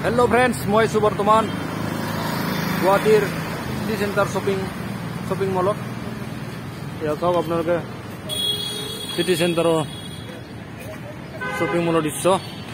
Hello friends, মই আছো বৰ্তমান গুৱাহাটীৰ সিটি চেণ্টাৰ শ্বপিং মলত। এয়া চাওক আপোনালোকে সিটি চেণ্টাৰৰ শ্বপিং মলৰ দৃশ্য।